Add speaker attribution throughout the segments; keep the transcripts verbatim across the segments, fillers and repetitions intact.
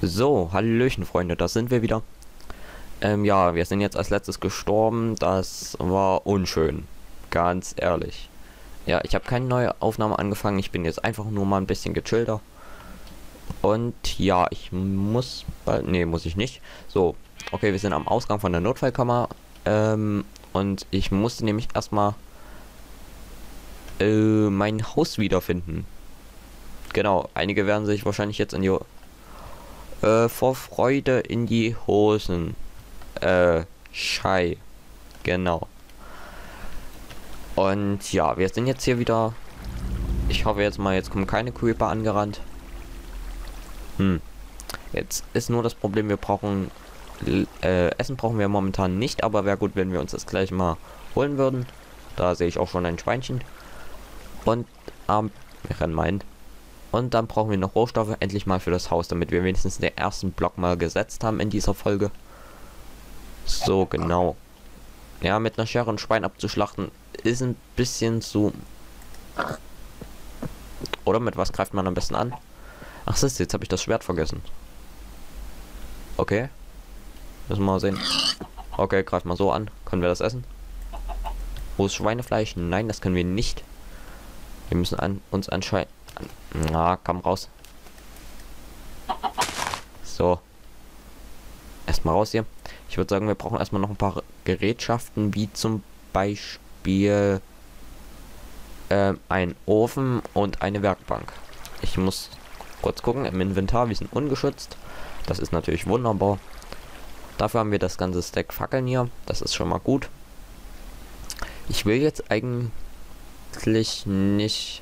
Speaker 1: So, hallöchen Freunde, da sind wir wieder. Ähm, ja, wir sind jetzt als letztes gestorben. Das war unschön. Ganz ehrlich. Ja, ich habe keine neue Aufnahme angefangen. Ich bin jetzt einfach nur mal ein bisschen gechillter. Und ja, ich muss bald... Nee, muss ich nicht. So, okay, wir sind am Ausgang von der Notfallkammer. Ähm, und ich musste nämlich erstmal äh, mein Haus wiederfinden. Genau, einige werden sich wahrscheinlich jetzt in die... Äh, vor Freude in die Hosen. Äh, Schei. Genau. Und ja, wir sind jetzt hier wieder. Ich hoffe jetzt mal, jetzt kommen keine Creeper angerannt. Hm. Jetzt ist nur das Problem, wir brauchen... Äh, Essen brauchen wir momentan nicht, aber wäre gut, wenn wir uns das gleich mal holen würden. Da sehe ich auch schon ein Schweinchen. Und, ähm, wir rennen mal hin. Und dann brauchen wir noch Rohstoffe, endlich mal für das Haus, damit wir wenigstens den ersten Block mal gesetzt haben in dieser Folge. So, genau. Ja, mit einer Schere ein Schwein abzuschlachten ist ein bisschen zu... Oder mit was greift man am besten an? Ach, siehst du, jetzt habe ich das Schwert vergessen. Okay. Müssen wir mal sehen. Okay, greift mal so an. Können wir das essen? Wo ist Schweinefleisch? Nein, das können wir nicht. Wir müssen an uns anscheinend... Na, komm raus. So. Erstmal raus hier. Ich würde sagen, wir brauchen erstmal noch ein paar Gerätschaften, wie zum Beispiel ähm, ein Ofen und eine Werkbank. Ich muss kurz gucken im Inventar, wir sind ungeschützt. Das ist natürlich wunderbar. Dafür haben wir das ganze Stack Fackeln hier. Das ist schon mal gut. Ich will jetzt eigentlich nicht...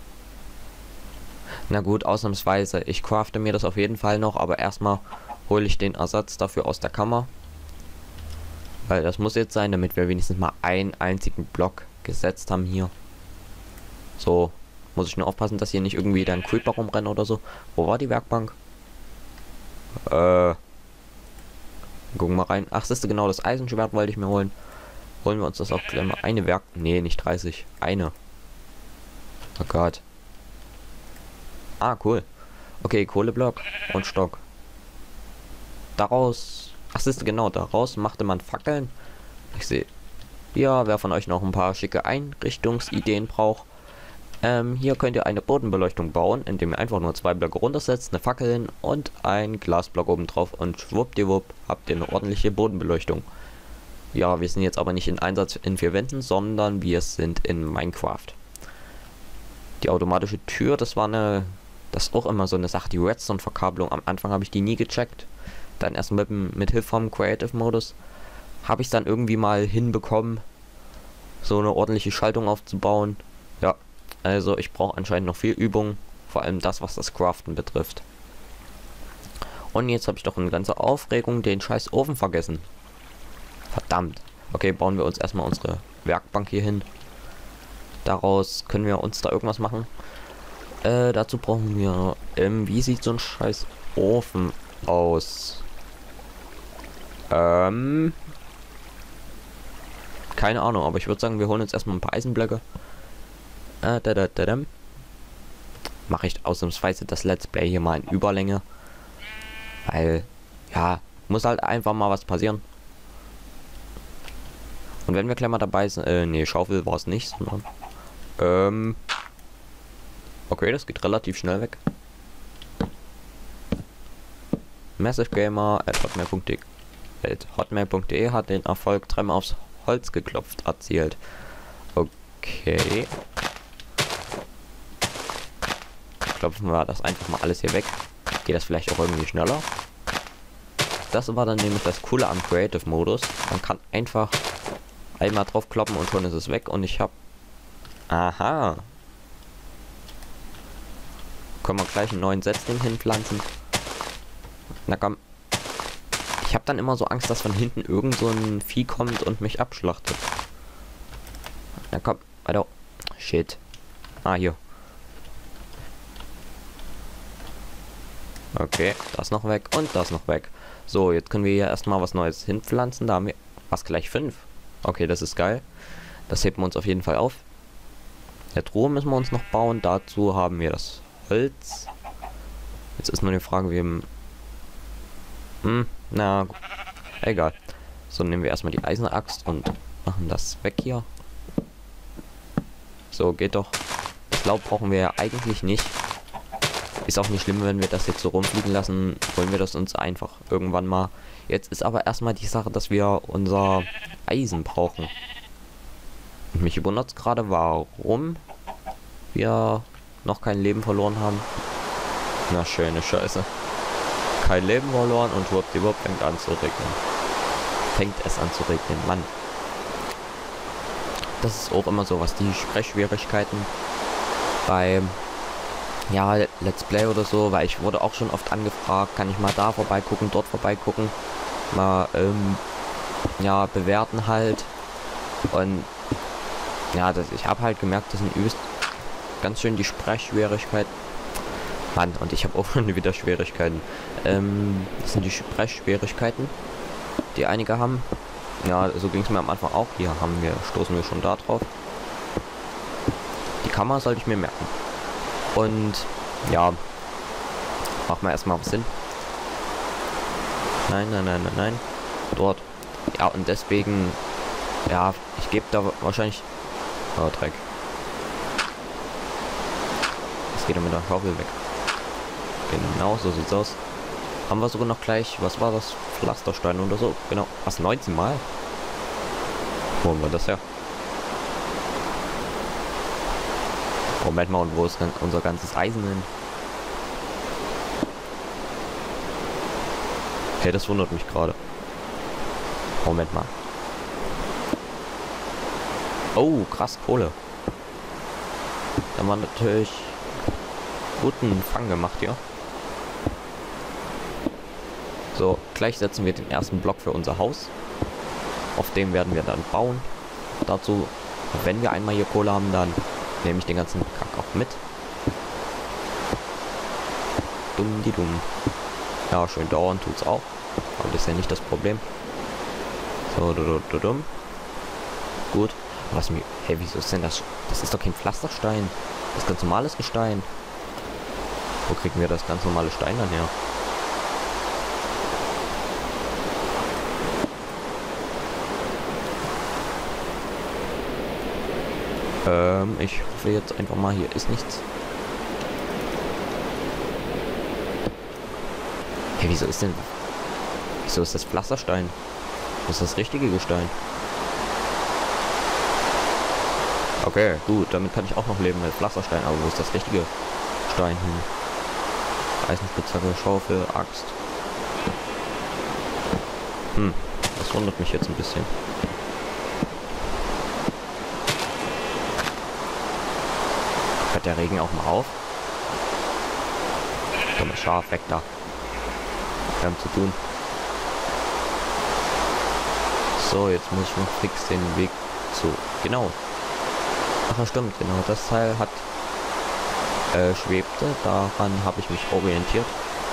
Speaker 1: Na gut, ausnahmsweise. Ich crafte mir das auf jeden Fall noch, aber erstmal hole ich den Ersatz dafür aus der Kammer. Weil das muss jetzt sein, damit wir wenigstens mal einen einzigen Block gesetzt haben hier. So, muss ich nur aufpassen, dass hier nicht irgendwie dann Creeper rumrennen oder so. Wo war die Werkbank? Äh. Gucken wir mal rein. Ach, siehst du, genau, das Eisenschwert wollte ich mir holen. Holen wir uns das auch gleich mal. Eine Werk... Nee, nicht dreißig. Eine. Oh Gott. Ah, cool. Okay, Kohleblock und Stock. Daraus... Ach, siehst du, genau, daraus machte man Fackeln. Ich sehe... Ja, wer von euch noch ein paar schicke Einrichtungsideen braucht. Ähm, hier könnt ihr eine Bodenbeleuchtung bauen, indem ihr einfach nur zwei Blöcke runtersetzt, eine Fackel hin und ein Glasblock oben drauf und schwuppdiwupp habt ihr eine ordentliche Bodenbeleuchtung. Ja, wir sind jetzt aber nicht in Einsatz in vier Wänden, sondern wir sind in Minecraft. Die automatische Tür, das war eine... Das ist auch immer so eine Sache, die Redstone-Verkabelung. Am Anfang habe ich die nie gecheckt. Dann erst mit, mit Hilfe vom Creative-Modus habe ich es dann irgendwie mal hinbekommen, so eine ordentliche Schaltung aufzubauen. Ja, also ich brauche anscheinend noch viel Übung, vor allem das, was das Craften betrifft. Und jetzt habe ich doch in ganzer Aufregung den scheiß Ofen vergessen. Verdammt. Okay, bauen wir uns erstmal unsere Werkbank hier hin. Daraus können wir uns da irgendwas machen. Äh, dazu brauchen wir... Ähm, wie sieht so ein scheiß Ofen aus? Ähm... Keine Ahnung, aber ich würde sagen, wir holen uns erstmal ein paar Eisenblöcke. Äh, da, da, da, da. Mache ich ausnahmsweise das Let's Play hier mal in Überlänge. Weil, ja, muss halt einfach mal was passieren. Und wenn wir gleich mal dabei sind... Äh, nee, Schaufel war es nicht, sondern... Ähm... Okay, das geht relativ schnell weg. Massive Gamer at hotmail punkt de hotmail punkt de hat den Erfolg dreimal aufs Holz geklopft erzielt. Okay. Klopfen wir das einfach mal alles hier weg. Geht das vielleicht auch irgendwie schneller? Das war dann nämlich das Coole am Creative Modus. Man kann einfach einmal drauf kloppen und schon ist es weg. Und ich habe... Aha. Können wir gleich einen neuen Setzling hinpflanzen. Na komm. Ich habe dann immer so Angst, dass von hinten irgend so ein Vieh kommt und mich abschlachtet. Na komm, weiter. Shit. Ah, hier. Okay, das noch weg und das noch weg. So, jetzt können wir hier erstmal was Neues hinpflanzen. Da haben wir... Was, gleich fünf? Okay, das ist geil. Das heben wir uns auf jeden Fall auf. Der Truhe müssen wir uns noch bauen. Dazu haben wir das Holz. Jetzt ist nur die Frage, wie Hm, na, gut. Egal. So, nehmen wir erstmal die Eisenaxt und machen das weg hier. So, geht doch. Das Laub brauchen wir ja eigentlich nicht. Ist auch nicht schlimm, wenn wir das jetzt so rumfliegen lassen. Wollen wir das uns einfach irgendwann mal. Jetzt ist aber erstmal die Sache, dass wir unser Eisen brauchen. Und mich wundert es gerade, warum wir noch kein Leben verloren haben. Na, schöne Scheiße. Kein Leben verloren und schwuppdiwupp fängt an zu regnen. Fängt es an zu regnen, Mann. Das ist auch immer so, was die Sprechschwierigkeiten bei ja, Let's Play oder so, weil ich wurde auch schon oft angefragt, kann ich mal da vorbeigucken, dort vorbeigucken, mal ähm, ja, bewerten halt. Und ja, das, ich habe halt gemerkt, das sind übelst ganz schön die Sprechschwierigkeiten. Mann, und ich habe auch schon wieder Schwierigkeiten. Ähm, das sind die Sprechschwierigkeiten, die einige haben. Ja, so ging es mir am Anfang auch. Hier haben wir, stoßen wir schon da drauf. Die Kamera sollte ich mir merken. Und ja, machen wir erstmal was hin. Nein, nein, nein, nein, nein. Dort. Ja, und deswegen, ja, ich gebe da wahrscheinlich. Oh, Dreck. Das geht ja mit der Schaufel weg. Genau, so sieht's aus. Haben wir sogar noch gleich, was war das? Pflasterstein oder so? Genau. Was, neunzehn Mal? Wo haben wir das her? Moment mal, und wo ist denn unser ganzes Eisen hin? Hey, das wundert mich gerade. Moment mal. Oh, krass, Kohle. Da haben wir natürlich guten Fang gemacht hier. So, gleich setzen wir den ersten Block für unser Haus. Auf dem werden wir dann bauen. Dazu, wenn wir einmal hier Kohle haben, dann nehme ich den ganzen Kack auch mit. Dumm die dumm. Ja, schön dauern tut's auch. Aber das ist ja nicht das Problem. So, du, du, du, dumm. Gut. Was mir. Hey, wieso ist denn das? Das ist doch kein Pflasterstein. Das ist ganz normales Gestein. Wo kriegen wir das ganz normale Stein dann her? Ähm, ich hoffe jetzt einfach mal, hier ist nichts. Hey, wieso ist denn... Wieso ist das Pflasterstein? Das ist das richtige Gestein. Okay, gut, damit kann ich auch noch leben mit Pflasterstein, aber wo ist das richtige Stein hin? Eisenspitzhacke, Schaufel, Axt. Hm, das wundert mich jetzt ein bisschen. Hört der Regen auch mal auf? Komm, Schaf, weg da. Wir haben zu tun. So, jetzt muss ich noch fix den Weg zu... Genau. Ach ja, stimmt, genau. Das Teil hat... Äh, schwebte. Daran habe ich mich orientiert.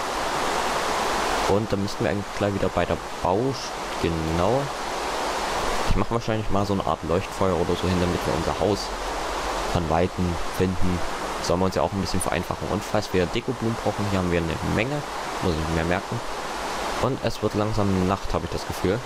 Speaker 1: Und dann müssten wir eigentlich gleich wieder bei der Bausch... Genau. Ich mache wahrscheinlich mal so eine Art Leuchtfeuer oder so hin, damit wir unser Haus von Weitem finden. Sollen wir uns ja auch ein bisschen vereinfachen. Und falls wir Dekoblumen brauchen, hier haben wir eine Menge. Muss ich mir merken. Und es wird langsam Nacht, habe ich das Gefühl.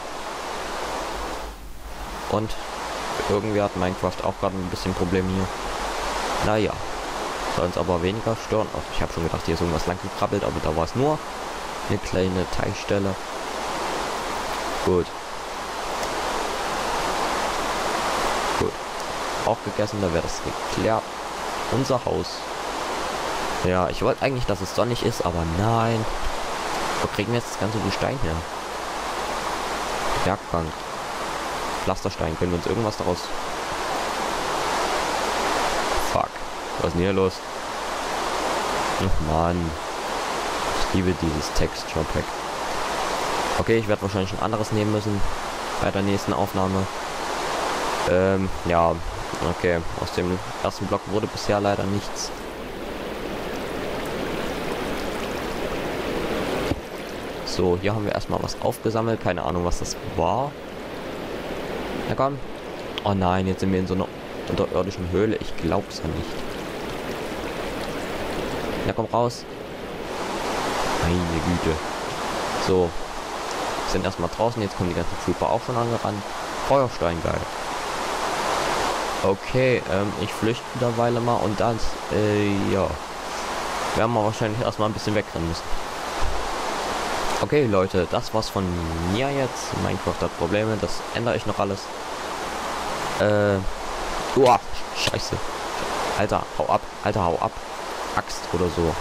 Speaker 1: Und irgendwie hat Minecraft auch gerade ein bisschen Probleme hier. Naja. Soll uns aber weniger stören. Auch ich habe schon gedacht, hier ist irgendwas lang gekrabbelt, aber da war es nur eine kleine Teilstelle. Gut. Gut. Auch gegessen, da wäre das geklärt. Unser Haus. Ja, ich wollte eigentlich, dass es sonnig ist, aber nein. Wo kriegen wir jetzt das ganze Gestein her? Werkbank. Pflasterstein. Können wir uns irgendwas daraus... Fuck. Was ist denn hier los? Ach Mann. Ich liebe dieses Texture Pack. Okay, ich werde wahrscheinlich ein anderes nehmen müssen. Bei der nächsten Aufnahme. Ähm, ja. Okay. Aus dem ersten Block wurde bisher leider nichts. So, hier haben wir erstmal was aufgesammelt. Keine Ahnung, was das war. Na komm. Oh nein, jetzt sind wir in so einer unterirdischen Höhle. Ich glaub's ja nicht. Na komm raus. Meine Güte. So, sind erstmal draußen, jetzt kommen die ganzen Trooper auch schon angerannt. Feuerstein, geil. Okay, ähm, ich flüchte derweil mal und dann, äh, ja, werden wir wahrscheinlich erstmal ein bisschen wegrennen müssen. Okay, Leute, das war's von mir jetzt. Minecraft hat Probleme, das ändere ich noch alles. Äh, uah, scheiße. Alter, hau ab, Alter, hau ab. Axt oder so.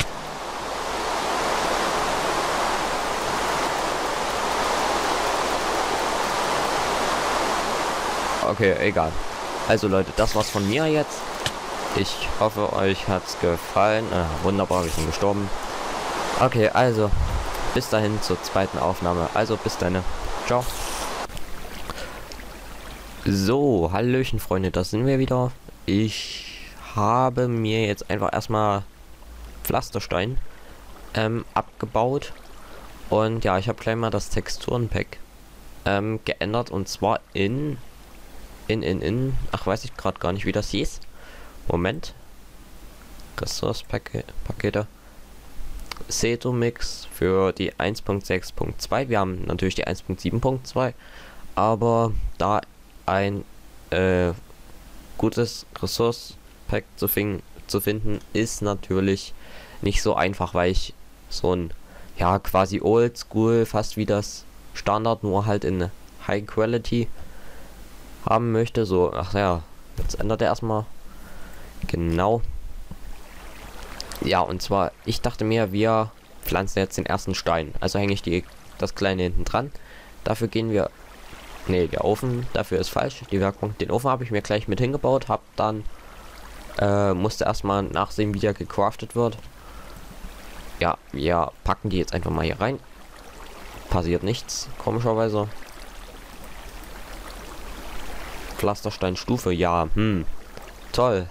Speaker 1: Okay, egal. Also Leute, das war's von mir jetzt. Ich hoffe, euch hat's gefallen. Äh, wunderbar, wir sind gestorben. Okay, also bis dahin zur zweiten Aufnahme. Also bis dann. Ciao. So, hallöchen Freunde, da sind wir wieder. Ich habe mir jetzt einfach erstmal Pflasterstein ähm, abgebaut. Und ja, ich habe gleich mal das Texturenpack ähm, geändert. Und zwar in... In, in, in... Ach, weiß ich gerade gar nicht, wie das hieß. Moment. Ressource-Pakete. Setomix für die eins Punkt sechs Punkt zwei. Wir haben natürlich die eins Punkt sieben Punkt zwei. Aber da ein äh, gutes Ressource-Pack zu, zu finden, ist natürlich nicht so einfach, weil ich so ein, ja, quasi oldschool, fast wie das Standard, nur halt in High Quality haben möchte. So, ach ja, jetzt ändert er erstmal. Genau. Ja, und zwar, ich dachte mir, wir pflanzen jetzt den ersten Stein. Also hänge ich die das kleine hinten dran. Dafür gehen wir. Ne, der Ofen, dafür ist falsch. Die Werkbank, den Ofen habe ich mir gleich mit hingebaut. Hab dann äh, musste erstmal nachsehen, wie der gecraftet wird. Ja, wir packen die jetzt einfach mal hier rein. Passiert nichts, komischerweise. Pflastersteinstufe, ja, hm, toll.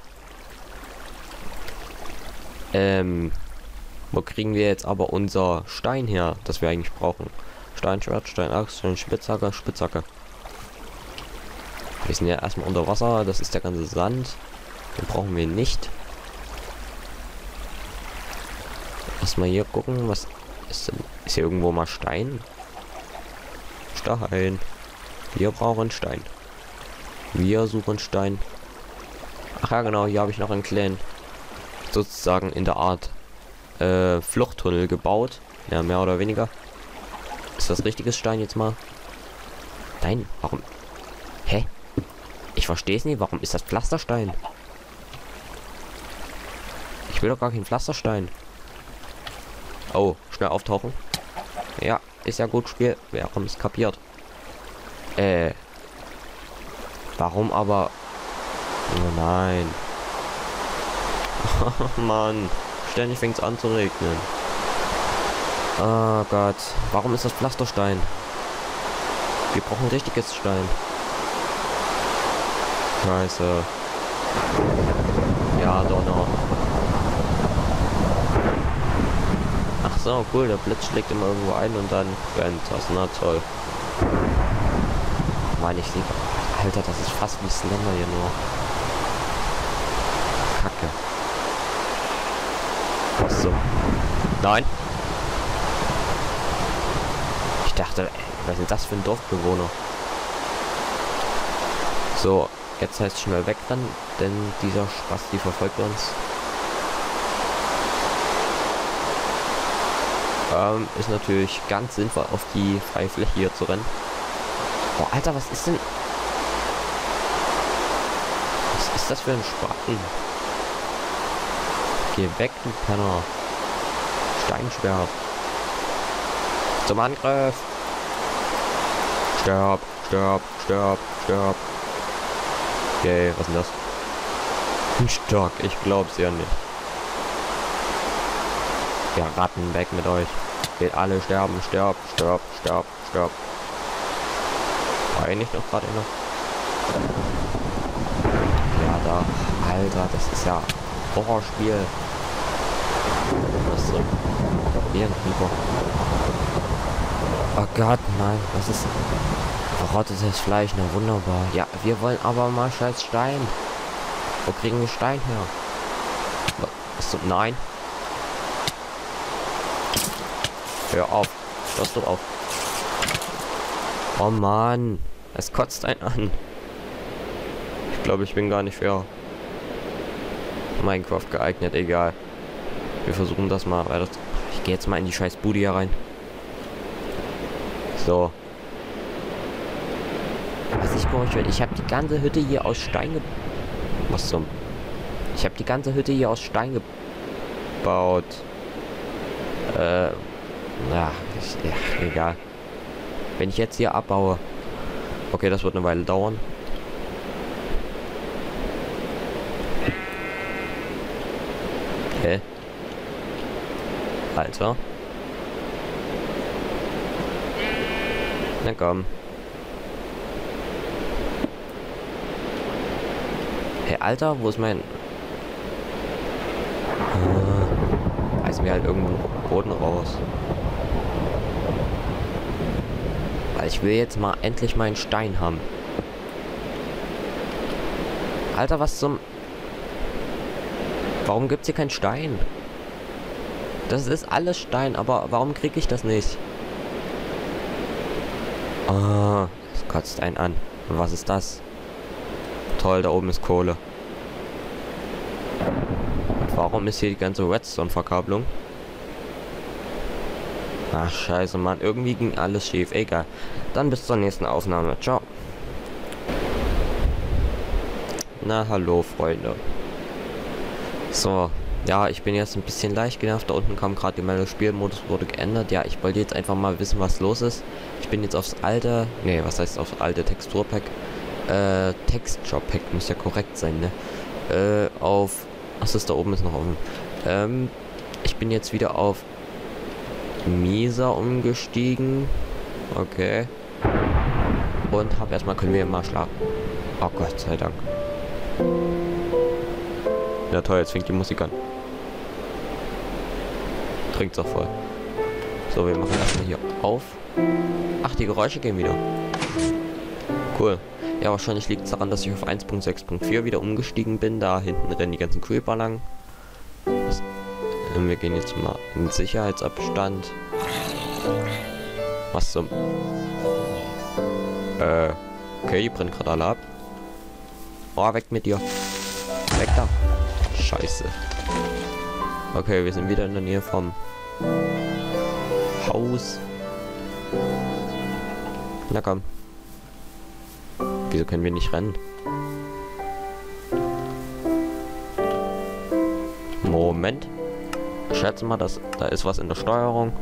Speaker 1: Ähm, wo kriegen wir jetzt aber unser Stein her, das wir eigentlich brauchen? Steinschwert, Steinaxt, Steinspitzhacke, Spitzhacke. Wir sind ja erstmal unter Wasser, das ist der ganze Sand. Den brauchen wir nicht. Erstmal hier gucken, was ist denn? Ist hier irgendwo mal Stein? Stein. Wir brauchen Stein. Wir suchen Stein. Ach ja, genau, hier habe ich noch einen kleinen, sozusagen in der Art äh, Fluchttunnel gebaut. Ja, mehr oder weniger. Ist das richtiges Stein jetzt mal? Nein, warum? Hä? Ich verstehe es nicht. Warum ist das Pflasterstein? Ich will doch gar keinen Pflasterstein. Oh, schnell auftauchen. Ja, ist ja gut Spiel. Wir haben es kapiert. Äh. Warum aber? Oh nein. Oh Mann. Ständig fängt es an zu regnen. Oh Gott. Warum ist das Pflasterstein? Wir brauchen richtiges Stein. Scheiße. Ja, Donner. Ach so, cool. Der Blitz schlägt immer irgendwo ein und dann brennt das. Na toll. Mann, ich sehe... Alter, das ist fast wie Slender hier nur. Kacke. So. Nein. Ich dachte, ey, was ist das für ein Dorfbewohner? So, jetzt heißt schnell wegrennen, denn dieser Spasti verfolgt uns. Ähm, ist natürlich ganz sinnvoll, auf die freie Fläche hier zu rennen. Boah, Alter, was ist denn... Was ist das für ein Spaten? Geh weg, du Penner. Steinschwert. Zum Angriff. Sterb, sterb, sterb, sterb. Okay, was ist denn das? Ein Stock, ich glaub's ja nicht. Ja, Ratten, weg mit euch. Geht alle sterben, sterb, sterb, sterb, sterb. War ich nicht noch gerade noch? Ja, da. Alter, das ist ja Horrorspiel. Was so? Hier ein Creeper. Oh Gott, nein, was ist... Verrottetes Fleisch, na wunderbar. Ja, wir wollen aber mal scheiß Stein. Wo kriegen wir Stein her? Was so? Nein. Hör auf. Hörst du auf? Oh Mann. Es kotzt einen an. Ich glaube, ich bin gar nicht für Minecraft geeignet. Egal. Wir versuchen das mal weiter. Ich gehe jetzt mal in die scheiß Bude hier rein. So. Was ich komisch finde, ich habe die ganze Hütte hier aus Stein ge... Was zum... Ich habe die ganze Hütte hier aus Stein gebaut. Äh... Ja, ich, ja, egal. Wenn ich jetzt hier abbaue... Okay, das wird eine Weile dauern. Okay. Alter. Na komm. Hey, Alter, wo ist mein... Äh, reißen wir halt irgendwo Boden raus. Weil ich will jetzt mal endlich meinen Stein haben. Alter, was zum... Warum gibt's hier keinen Stein? Das ist alles Stein, aber warum kriege ich das nicht? Ah, es kotzt einen an. Und was ist das? Toll, da oben ist Kohle. Und warum ist hier die ganze Redstone-Verkabelung? Ach, scheiße, Mann. Irgendwie ging alles schief. Egal. Dann bis zur nächsten Aufnahme. Ciao. Na, hallo, Freunde. So. Ja, ich bin jetzt ein bisschen leicht genervt. Da unten kam gerade die Meldung, Spielmodus wurde geändert. Ja, ich wollte jetzt einfach mal wissen, was los ist. Ich bin jetzt aufs alte... Nee, was heißt aufs alte Texturpack? Äh, Texture Pack muss ja korrekt sein, ne? Äh, auf... Achso, da oben ist noch offen. Ähm, ich bin jetzt wieder auf Misa umgestiegen. Okay. Und hab erstmal, können wir mal schlafen. Oh Gott sei Dank. Ja toll, jetzt fängt die Musik an. Trinkt's auch voll. So, wir machen erstmal hier auf. Ach, die Geräusche gehen wieder. Cool. Ja, wahrscheinlich liegt es daran, dass ich auf eins Punkt sechs Punkt vier wieder umgestiegen bin. Da hinten rennen die ganzen Creeper lang. Das, äh, wir gehen jetzt mal in Sicherheitsabstand. Was zum... Äh, okay, die brennen gerade alle ab. Oh, weg mit dir. Weg da. Scheiße. Okay, wir sind wieder in der Nähe vom Haus. Na komm. Wieso können wir nicht rennen? Moment. Ich schätze mal, dass da ist was in der Steuerung.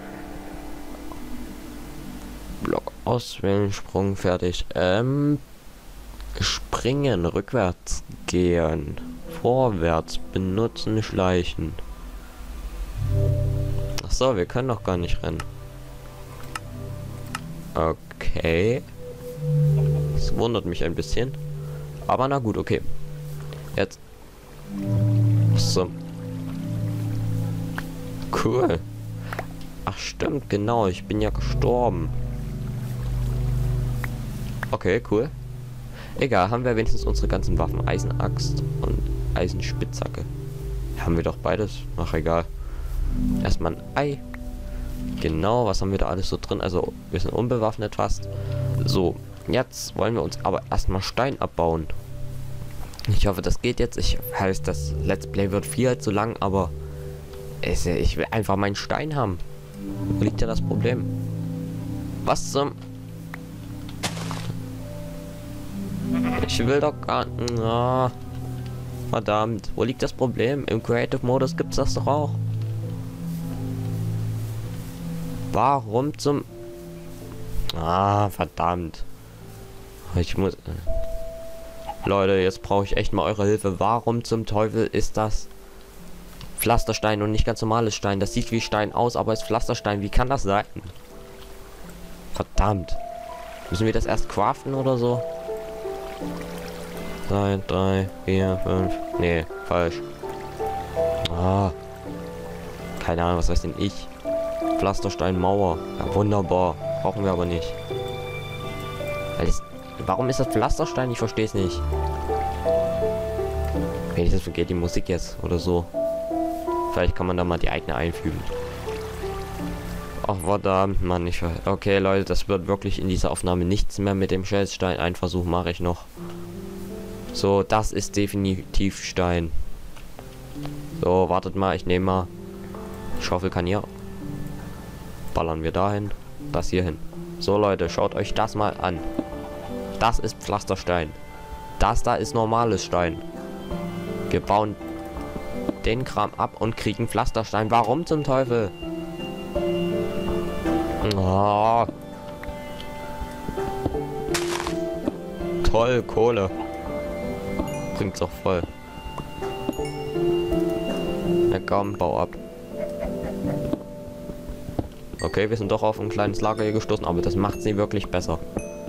Speaker 1: Block auswählen, Sprung, fertig. Ähm, springen, rückwärts gehen, vorwärts, benutzen, schleichen. Ach so, wir können doch gar nicht rennen. Okay. Das wundert mich ein bisschen. Aber na gut, okay. Jetzt. So. Cool. Ach stimmt, genau. Ich bin ja gestorben. Okay, cool. Egal, haben wir wenigstens unsere ganzen Waffen. Eisenaxt und Eisenspitzhacke. Haben wir doch beides. Ach, egal. Erstmal ein Ei. Genau, was haben wir da alles so drin? Also, wir sind unbewaffnet fast. So, jetzt wollen wir uns aber erstmal Stein abbauen. Ich hoffe, das geht jetzt. Ich weiß, das Let's Play wird viel zu lang, aber es, ich will einfach meinen Stein haben. Wo liegt ja das Problem? Was zum... Ich will doch gar... Na, verdammt. Wo liegt das Problem? Im Creative Modus gibt's das doch auch. Warum zum... Ah, verdammt. Ich muss... Leute, jetzt brauche ich echt mal eure Hilfe. Warum zum Teufel ist das Pflasterstein und nicht ganz normales Stein? Das sieht wie Stein aus, aber ist Pflasterstein. Wie kann das sein? Verdammt. Müssen wir das erst craften oder so? zwei, drei, vier, fünf. Nee, falsch. Ah. Keine Ahnung, was weiß denn ich? Pflasterstein, Mauer. Ja, wunderbar. Brauchen wir aber nicht. Weil es, warum ist das Pflasterstein? Ich verstehe es nicht. Wenigstens vergeht die Musik jetzt oder so. Vielleicht kann man da mal die eigene einfügen. Ach, verdammt, Mann. Ich, okay, Leute, das wird wirklich in dieser Aufnahme nichts mehr mit dem Schmelzstein. Ein Versuch mache ich noch. So, das ist definitiv Stein. So, wartet mal, ich nehme mal. Die Schaufel kann hier. Ballern wir dahin. Das hier hin. So, Leute, schaut euch das mal an. Das ist Pflasterstein. Das da ist normales Stein. Wir bauen den Kram ab und kriegen Pflasterstein. Warum zum Teufel? Oh. Toll, Kohle. Bringt's auch voll. Na komm, bau ab. Okay, wir sind doch auf ein kleines Lager hier gestoßen, aber das macht sie wirklich besser.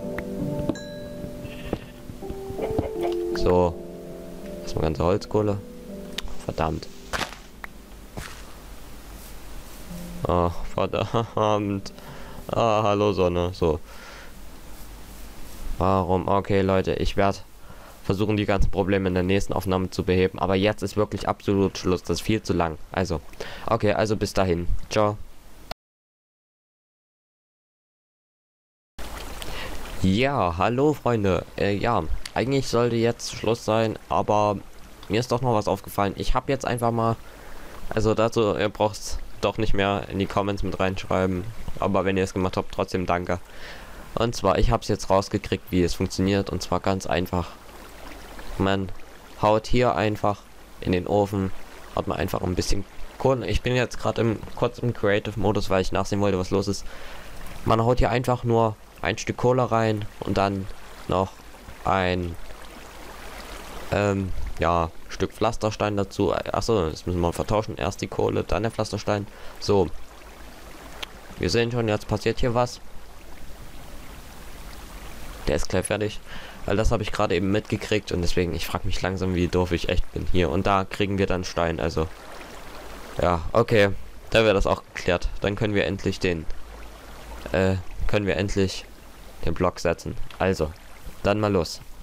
Speaker 1: So. Erstmal ganze Holzkohle. Verdammt. Ach, verdammt. Ah, hallo Sonne. So. Warum? Okay, Leute, ich werde versuchen, die ganzen Probleme in der nächsten Aufnahme zu beheben. Aber jetzt ist wirklich absolut Schluss. Das ist viel zu lang. Also, okay, also bis dahin. Ciao. Ja, hallo Freunde. Äh, ja, eigentlich sollte jetzt Schluss sein, aber mir ist doch noch was aufgefallen. Ich habe jetzt einfach mal, also dazu, ihr braucht es doch nicht mehr in die Comments mit reinschreiben, aber wenn ihr es gemacht habt, trotzdem danke. Und zwar, ich habe es jetzt rausgekriegt, wie es funktioniert, und zwar ganz einfach. Man haut hier einfach in den Ofen, haut man einfach ein bisschen Kohle. Ich bin jetzt gerade im kurz im Creative-Modus, weil ich nachsehen wollte, was los ist. Man haut hier einfach nur ein Stück Kohle rein und dann noch ein ähm, ja, Stück Pflasterstein dazu. Achso, das müssen wir vertauschen. Erst die Kohle, dann der Pflasterstein. So. Wir sehen schon, jetzt passiert hier was. Der ist gleich fertig. Weil das habe ich gerade eben mitgekriegt und deswegen, ich frage mich langsam, wie doof ich echt bin. Hier und da kriegen wir dann Stein. Also, ja, okay. Da wäre das auch geklärt. Dann können wir endlich den, äh, können wir endlich den Block setzen. Also, dann mal los.